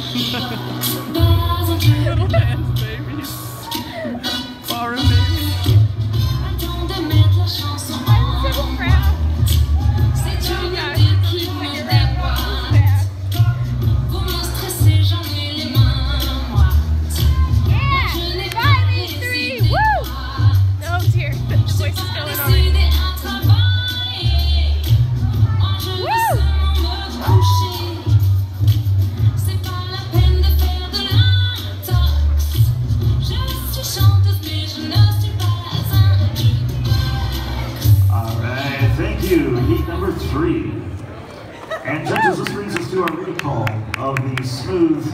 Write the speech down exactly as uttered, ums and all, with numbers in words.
Little dance babies. Ballroom babies. I'm so proud. Thank you, heat number three. And judges, this brings us to our recall of the smooth